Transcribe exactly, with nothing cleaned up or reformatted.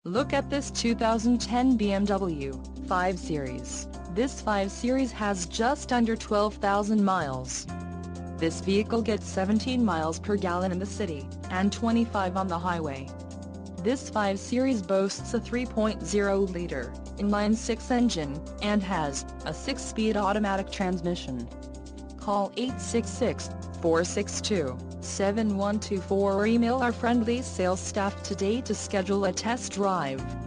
Look at this two thousand ten B M W five Series. This five Series has just under twelve thousand miles. This vehicle gets seventeen miles per gallon in the city, and twenty-five on the highway. This five Series boasts a three point oh liter, inline-six engine, and has a six-speed automatic transmission. Call eight six six, four six two, seven one two four or email our friendly sales staff today to schedule a test drive.